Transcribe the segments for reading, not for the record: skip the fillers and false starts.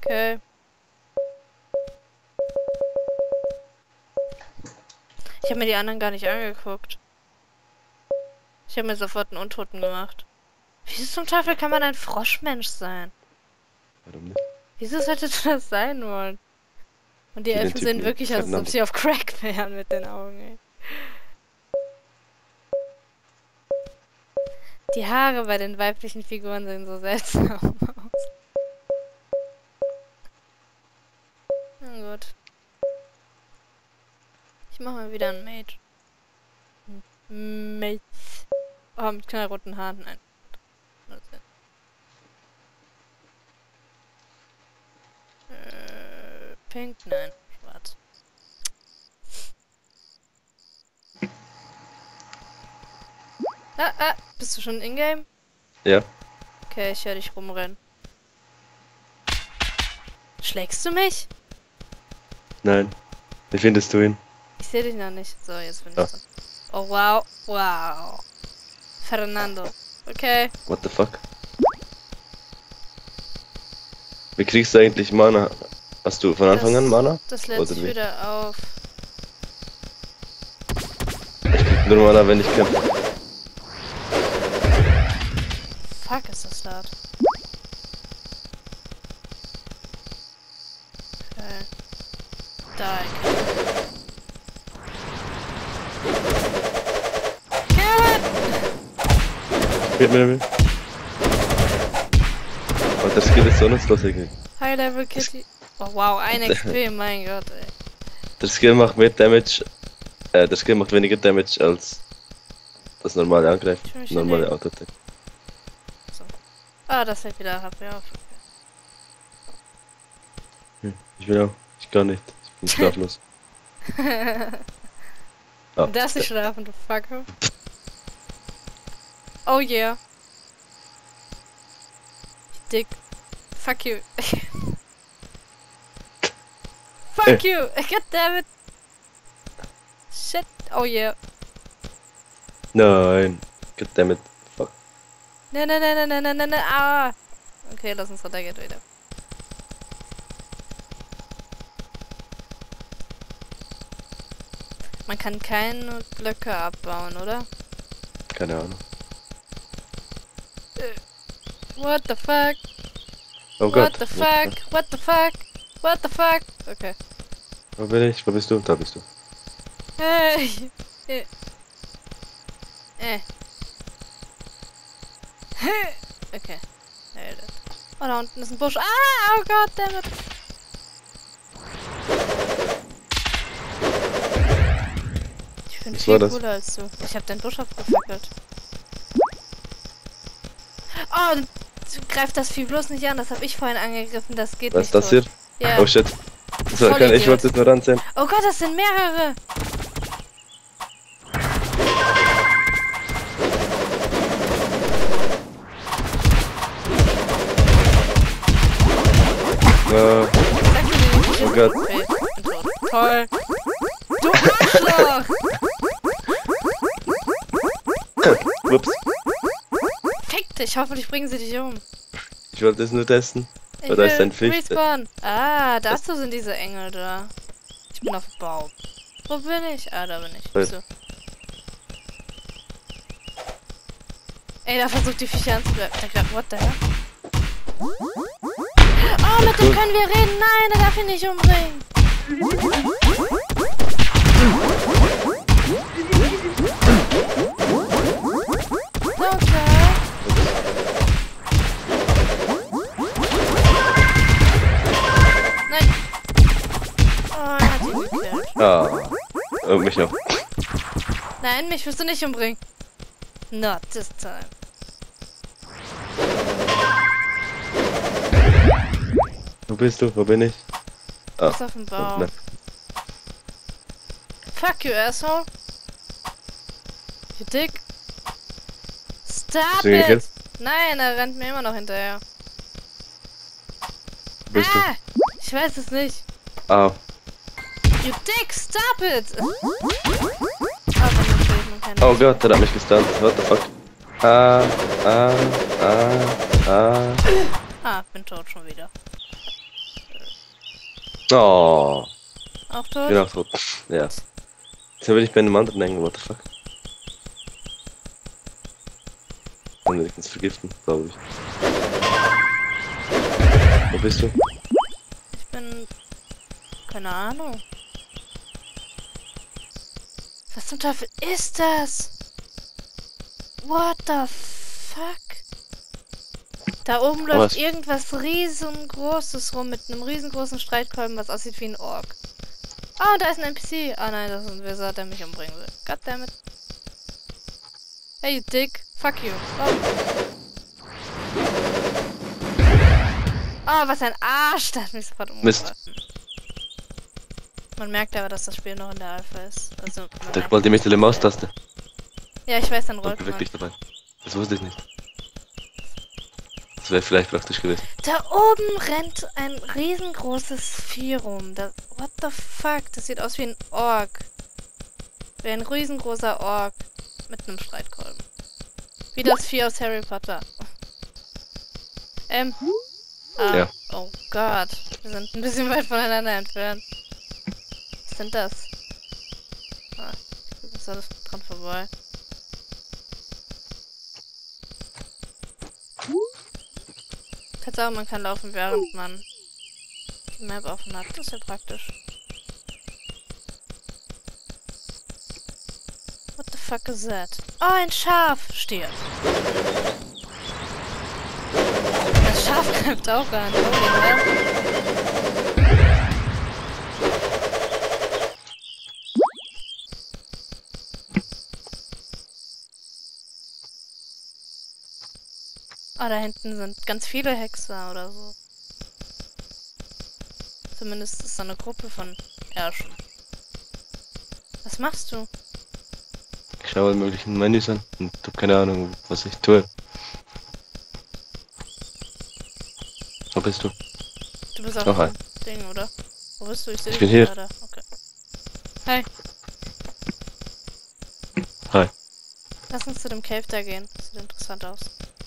Okay. Ich habe mir die anderen gar nicht angeguckt. Ich habe mir sofort einen Untoten gemacht. Wieso zum Teufel kann man ein Froschmensch sein? Warum nicht? Wieso sollte das sein wollen? Und die Für den Elfen sehen Typen wirklich aus, als ob Fernando. sie auf Crack wären mit den Augen, ey. Die Haare bei den weiblichen Figuren sehen so seltsam aus. Na gut. Ich mache mal wieder einen Mage. Mage. Oh, mit knallroten Haaren. Nein. Pink? Nein. Schwarz. Bist du schon in-game? Ja. Okay, ich höre dich rumrennen. Schlägst du mich? Nein. Wie findest du ihn? Ich sehe dich noch nicht. So, jetzt bin ich Ah. dran. Oh, wow. Wow. Fernando. Okay. What the fuck? Wie kriegst du eigentlich Mana? Hast du von Anfang an Mana? Das lädt Oder sich wie? wieder auf. Ich krieg nur Mana, wenn ich kämpfe. Fuck, ist das laut. Okay. Da, Geht mir damit? Oh, der Skill ist so nutzlos irgendwie. High Level Kitty. Oh wow, 1 XP, mein Gott, ey. Der Skill macht mehr Damage. Der Skill macht weniger Damage als das normale Angreifen. Ich will mich Normale hinlegen. Auto-Attack. Ah, das fällt wieder HP auf. Ich will auch. Ich kann nicht. Ich bin schlaflos. Du darfst nicht schlafen, du Fucker. Oh yeah. Dick. Fuck you. Fuck you! God damn it! Shit. Oh yeah. Nein. Goddammit. Fuck. Ne. Ah! Okay, lass uns runtergehen wieder. Man kann keine Blöcke abbauen, oder? Keine Ahnung. What the fuck? Oh What Gott. the fuck? What the fuck? What the fuck? Okay. Wo bin ich? Wo bist du? Da bist du. Hey! Okay. Oh, da unten ist ein Busch. Ah! Oh Gott, dammit! Ich bin Was viel war das? cooler als du. Ich hab den Busch abgefackelt. Oh, greif das Vieh bloß nicht an. Das hab ich vorhin angegriffen. Das geht Was nicht ist das tot. hier? Ja. Oh shit. So, ich Vollidiot. wollte es nur ranzählen. Oh Gott, das sind mehrere. Oh Oh Gott. Okay, bin tot. Toll. Du Arschloch! Ups. Fick dich, hoffentlich bringen sie dich um. Ich wollte es nur testen. Ich Oh, da ist will ein Fisch. Respawn. Ah, dazu sind diese Engel da. Ich bin auf dem Baum. Wo bin ich? Ah, da bin ich. Hey. So. Ey, da versucht die Viecher anzugreifen. What the hell? Oh, mit dem können wir reden. Nein, er darf ihn nicht umbringen. Okay. Nein. Oh, er hat ihn gekillt. Ah. Oh, mich noch. Nein, mich wirst du nicht umbringen. Not this time. Wo bist du? Wo bin ich? Du bist auf dem Baum. Nein. Fuck you, asshole. You dick. Stop Hast du ihn it! gekillt? Nein, er rennt mir immer noch hinterher. Wo bist Ah! Ich weiß es nicht. du? Au. You dick, stop it! Ah, natürlich, man kann Oh nicht. Gott, der hat mich gestunt. What the fuck? Ah. Ah, bin tot schon wieder. Oh, Auch tot? genau tot. Ja. Jetzt will ich bei einem anderen hängen, what the fuck. Dann will ich uns vergiften, glaube ich. Wo bist du? Ich bin... Keine Ahnung. Was zum Teufel ist das? What the fuck? Da oben läuft irgendwas riesengroßes rum mit einem riesengroßen Streitkolben, was aussieht wie ein Ork. Ah, und da ist ein NPC. Ah nein, das ist ein Wizard, der mich umbringen will. Goddammit. Hey, you dick. Fuck you. Oh. Oh, was ein Arsch. Der hat mich sofort umgebracht. Man merkt aber, dass das Spiel noch in der Alpha ist. Also, Da wollte mich die Maustaste. ja, ich weiß, dann rollt Beweg man. dich dabei. Das wusste ich nicht. Das wäre vielleicht praktisch gewesen. Da oben rennt ein riesengroßes Vieh rum. What the fuck? Das sieht aus wie ein Ork. Wie ein riesengroßer Ork. Mit einem Streitkolben. Wie das Vieh aus Harry Potter. Ja. Oh Gott. Wir sind ein bisschen weit voneinander entfernt. Was sind das? Ah, ich ist alles dran vorbei. Tatsache, man kann laufen, während man die Map offen hat. Das ist ja praktisch. What the fuck is that? Oh, ein Schaf! Stirb. Das Schaf greift auch an. Holy hell. Oh, da hinten sind ganz viele Hexer oder so. Zumindest ist da eine Gruppe von Ärschen. Was machst du? Ich schaue alle möglichen Menüs an und hab keine Ahnung, was ich tue. Wo bist du? Du bist auf Oh, hi. dem Ding, oder? Wo bist du? Ich sehe Ich dich bin hier. gerade. Okay. Hi. Hi. Lass uns zu dem Cave da gehen. Das sieht interessant aus.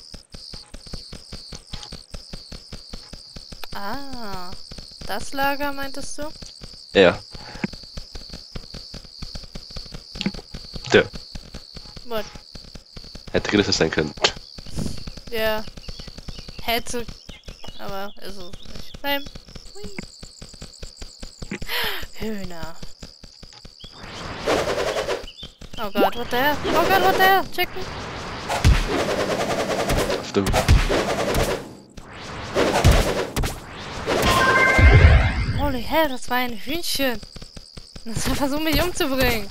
Ah. Das Lager, meintest du? Ja. Der What? hätte größer sein können. Ja. Hätte. Aber ist es nicht. Nein. Hui. Hühner. Oh Gott, what the hell? Oh Gott, what the hell? Chicken. Auf dem Holy hell, das war ein Hühnchen. Das war versucht, mich umzubringen.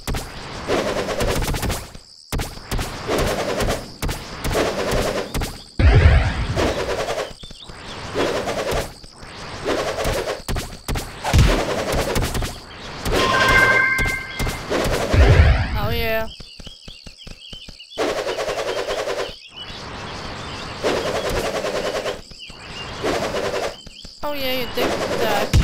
Oh yeah. Oh yeah, you dick duck.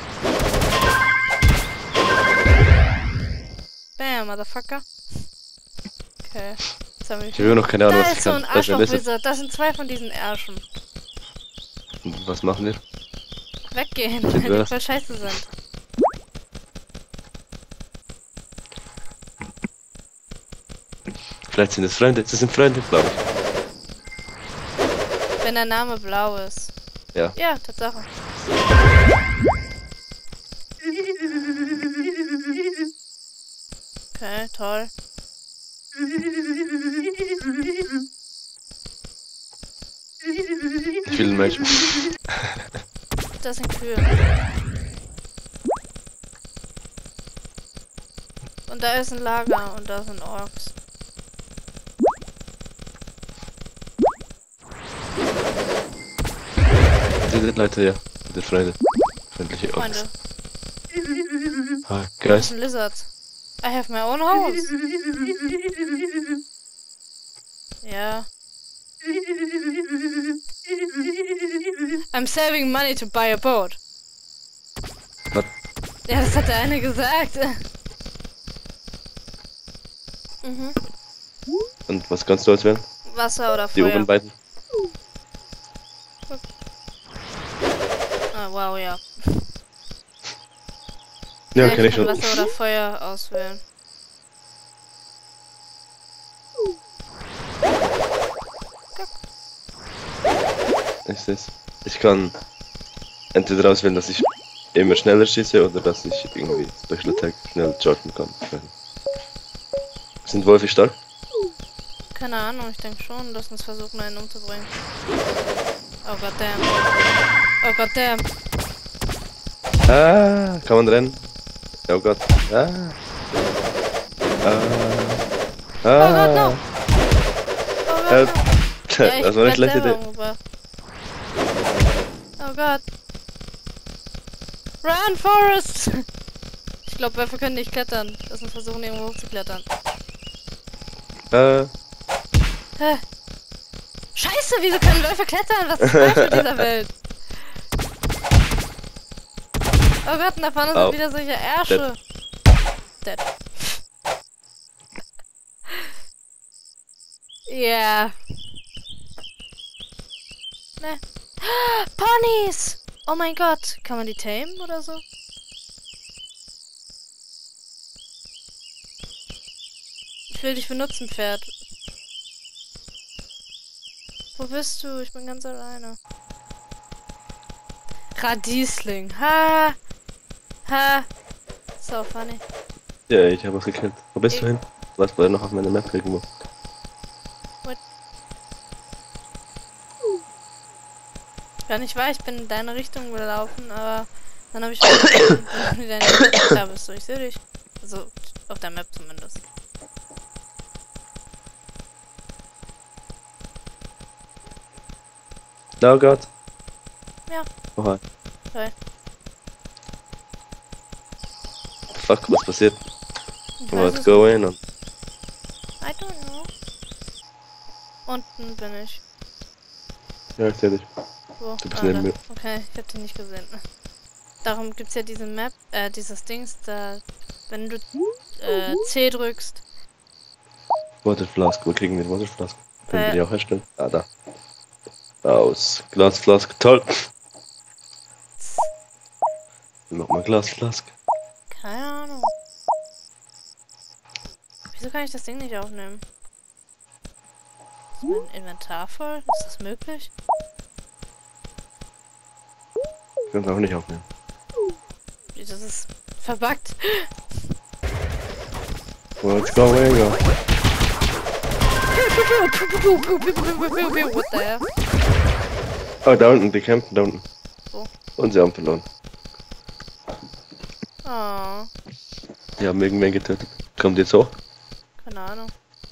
Bam, motherfucker. Okay. Jetzt haben wir Ich habe immer noch keine Ahnung, da was ich ist so kann. ein Was ist Arschloch-Wizard. Das sind zwei von diesen Ärschen. Was machen wir? Weggehen, Sind weil wir die das? voll scheiße sind. Vielleicht sind es Freunde. Sie sind Freunde, glaube ich. Wenn der Name blau ist. Ja. Ja, Tatsache. Okay, toll. Ich will einen Menschen. Das sind Kühe. Und da ist ein Lager und da sind Orks. Die sind Leute, ja. Die sind Freunde. Freundliche Orks. Freunde, Hi, das guys. sind Lizards. I have my own house. Ja. I'm saving money to buy a boat. Was? Ja, das hat der eine gesagt. Mhm. Und was kannst du als werden? Wasser oder Die Feuer. oberen beiden? Ah, wow, ja. Ja, ich kann ich kann schon. Wasser oder Feuer auswählen. Ist das? Ich kann entweder auswählen, dass ich immer schneller schieße oder dass ich irgendwie Special Attack schnell chargen kann. Sind Wölfe stark? Keine Ahnung, ich denke schon. Lass uns versuchen, einen umzubringen. Oh goddamn. Oh goddamn. Ah, kann man rennen? Oh Gott. Ah. Oh Gott, no! Ah. Oh Gott, Help. no! Ja, ich Das war eine werd schlechte selber Idee. umgebracht. Oh Gott. Run, Forest! Ich glaube, Wölfe können nicht klettern. Lass uns versuchen, irgendwo hochzuklettern. Hä? Scheiße, wieso können Wölfe klettern? Was ist falsch mit dieser Welt? Oh Gott, und da vorne sind wieder solche Ärsche. Dead. Ja. Ne. Ponys! Oh mein Gott. Kann man die tamen oder so? Ich will dich benutzen, Pferd. Wo bist du? Ich bin ganz alleine. Radiesling. Ha! Ha! So funny. Ja, ich habe was gekillt. Wo bist du hin? Du warst vorher noch auf meiner Map irgendwo. What? Gar nicht wahr, ich bin in deine Richtung gelaufen, aber dann habe ich wieder da bist du, ich sehe dich. Also auf der Map zumindest. Oh Gott. Ja. Oh, hi. Hi. Fuck, was passiert? Ich weiß What's es going on? I don't know. Unten bin ich. Ja, ich seh dich. Wo? Du bist Da. neben mir. Okay, ich hab dich nicht gesehen. Darum gibt's ja diese Map, dieses Dings, da, wenn du C drückst. Waterflask, wo kriegen wir die Waterflask? Können wir die auch herstellen? Ah, da. Aus Glasflask, toll. Wie macht man Glasflask? Keine Ahnung. Wieso kann ich das Ding nicht aufnehmen? Ist mein Inventar voll? Ist das möglich? Ich kann es auch nicht aufnehmen. Das ist verbuggt. What's going on? What the hell? Oh, da unten, die campen da unten. Wo? Und sie haben verloren. Oh, Die haben irgendwen getötet. Kommt jetzt hoch? keine Ahnung.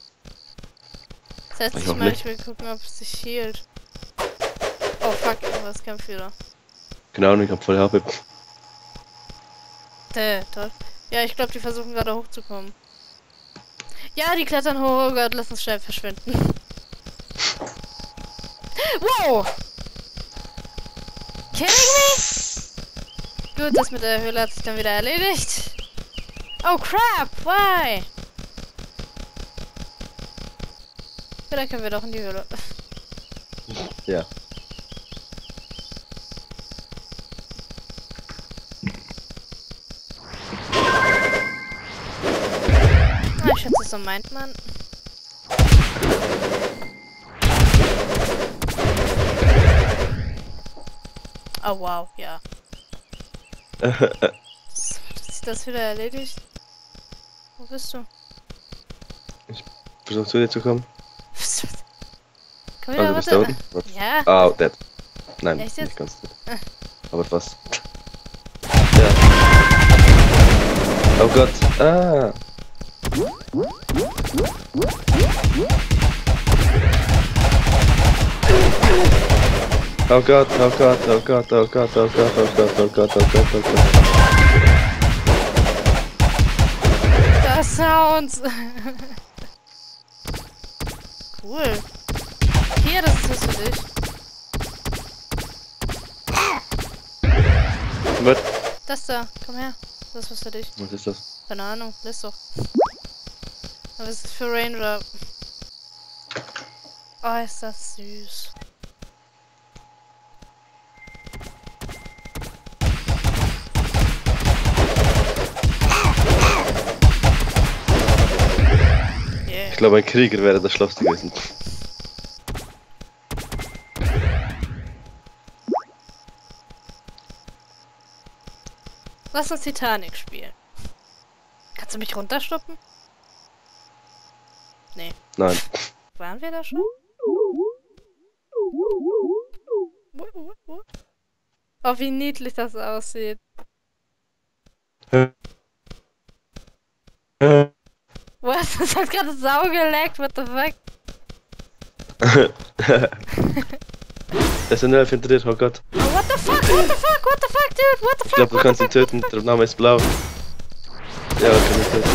Setz Ich dich auch mal, nicht. ich will gucken, ob es sich healt. Oh fuck, irgendwas kämpft wieder. Keine Ahnung, ich hab voll HP. Toll. Ja, ich glaube, die versuchen gerade hochzukommen. Ja, die klettern hoch. Oh Gott, lass uns schnell verschwinden. Wow! Kidding me? Gut, das mit der Höhle hat sich dann wieder erledigt. Oh crap, why? Vielleicht können wir doch in die Höhle. Ja. Ah, ich schätze, so meint man. Oh wow, ja. Hat sich das wieder erledigt? Wo bist du? Versuchst du dir zu kommen? Komm Ah, wieder, du bist da warte. unten? Ja. Ah, dead. Nein, Echt nicht jetzt? ganz dead. Aber fast. Ja. Oh Gott. Ah. Oh Gott, oh Gott, oh Gott, oh Gott, oh Gott, oh Gott, oh Gott, oh Gott, oh Gott. Das Sounds. Cool. Hier, das ist was für dich. Was? Das da, komm her. Das ist was für dich. Was ist das? Keine Ahnung, lies doch. Aber es ist für Ranger. Oh, ist das süß. glaube, ein Krieger wäre das Schloss gewesen. Lass uns Titanic spielen. Kannst du mich runterstoppen? Nee. Nein. Waren wir da schon? Oh, wie niedlich das aussieht. Was? Das hat gerade Sau geleckt, what the fuck? Das ist ein Elf hinter dir, oh Gott. Oh, what the fuck, what the fuck, what the fuck, dude, what the fuck? Ich glaube, du kannst ihn töten, der Name ist blau. Ja, ich kann ihn töten.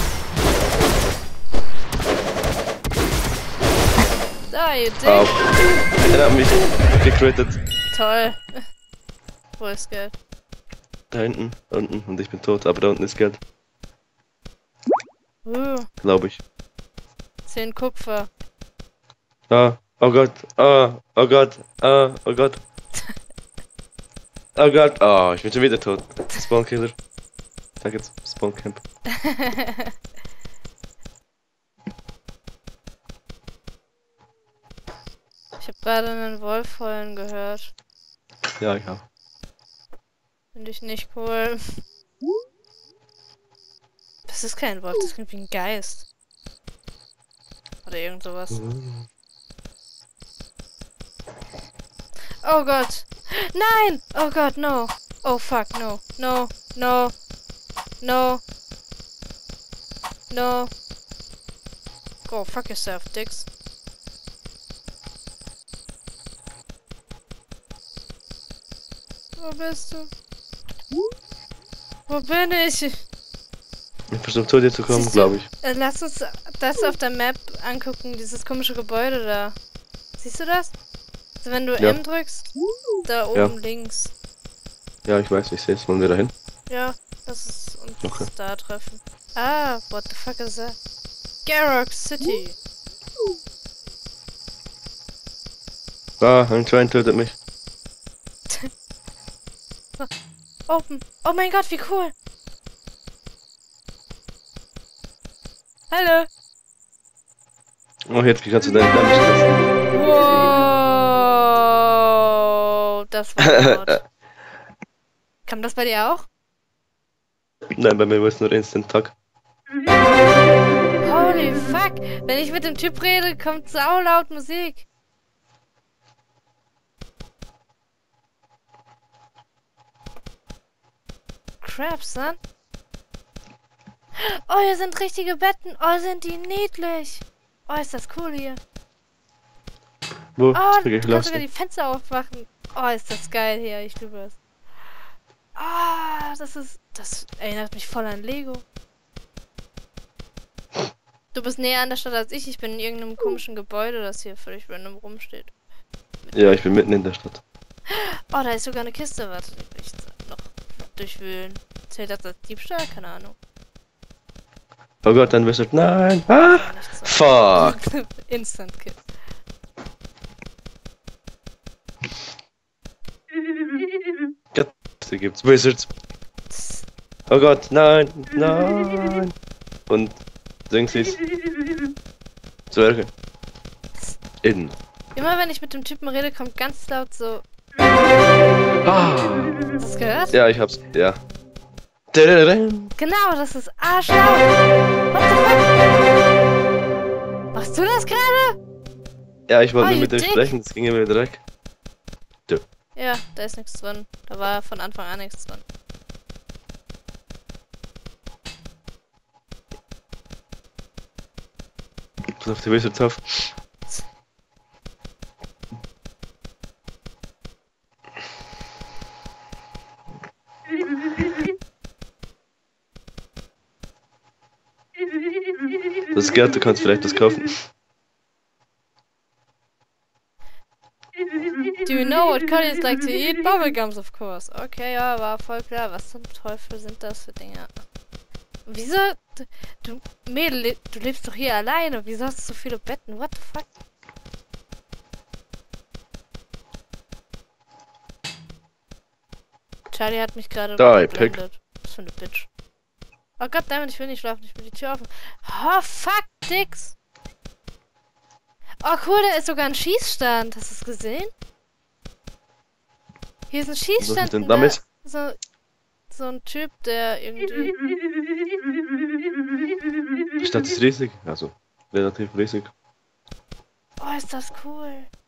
Da, you dick. Au. Er hat mich gecrittet. Toll. Wo ist Geld? Da hinten, da unten. Und ich bin tot, aber da unten ist Geld. Glaube ich. 10 Kupfer. Ah, oh Gott, oh Gott, oh Gott. Oh Gott, oh, ich bin schon wieder tot. Spawnkiller. Sag jetzt Spawncamp. Ich habe gerade einen Wolf heulen gehört. Ja, ja. Finde ich nicht cool. Das ist kein Wolf, das klingt wie ein Geist. Oder irgend sowas. Oh Gott! Nein! Oh Gott, no! Oh fuck, no. No, no. No. No. Go fuck yourself, dicks. Wo bist du? Wo bin ich? Ich versuche zu dir zu kommen, glaube ich. Lass uns das auf der Map angucken, dieses komische Gebäude da. Siehst du das? Also wenn du M drückst, da oben links. Ja, ich weiß, ich sehe es. Wollen wir da hin? Ja, das ist uns da treffen. Ah, what the fuck is that? Garrock City. Ah, ein Schwein tötet mich. Open. Oh mein Gott, wie cool. Hallo. Oh, jetzt kannst du deine Damage testen. Wow. Das war laut. Kam das bei dir auch? Nein, bei mir war es nur Instant Tag. Holy fuck. Wenn ich mit dem Typ rede, kommt saulaut Musik. Crap, son. Oh, hier sind richtige Betten. Oh, sind die niedlich. Oh, ist das cool hier. Wo? Oh, du kannst sogar die Fenster aufmachen. Oh, ist das geil hier. Ich liebe es. Ah, das erinnert mich voll an Lego. Du bist näher an der Stadt als ich. Ich bin in irgendeinem komischen Gebäude, das hier völlig random rumsteht. Ja, ich bin mitten in der Stadt. Oh, da ist sogar eine Kiste. Warte, die will ich noch durchwühlen. Zählt das als Diebstahl? Keine Ahnung. Oh Gott, ein Wizard. Nein! Ah! So. Fuck! Instant Kill. Hier gibt's Wizards. Oh Gott, nein! Nein! Und Dingsies. Zwerge. Innen. Immer wenn ich mit dem Typen rede, kommt ganz laut so. Ah! Hast du das gehört? Ja, ich hab's. Ja. Genau, das ist arschlaut. What the fuck? Machst du das gerade? Ja, ich wollte mit dem sprechen, das ging immer wieder weg. Ja, da ist nichts drin. Da war von Anfang an nichts drin. Pass auf die Wizards auf. Das ist Geld, du kannst vielleicht das kaufen. Do you know what collies like to eat? Bubblegums, of course. Okay, ja, war voll klar. Was zum Teufel sind das für Dinge? Wieso? Du Mädel, du lebst doch hier alleine. Wieso hast du so viele Betten? What the fuck? Charlie hat mich gerade geblendet. Was für eine Bitch. Oh goddammit, ich will nicht schlafen. Ich will die Tür offen. Oh, fuck, Dicks. Oh cool, da ist sogar ein Schießstand. Hast du es gesehen? Hier ist ein Schießstand. Was ist denn damit? So ein Typ, der irgendwie... Die Stadt ist riesig, also relativ riesig. Oh, ist das cool.